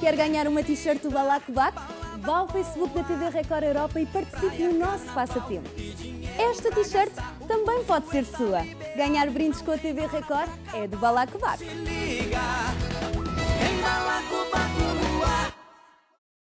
Quer ganhar uma t-shirt do Balacobaco? Vá ao Facebook da TV Record Europa e participe no nosso passatempo. Esta t-shirt também pode ser sua. Ganhar brindes com a TV Record é do Balacobaco.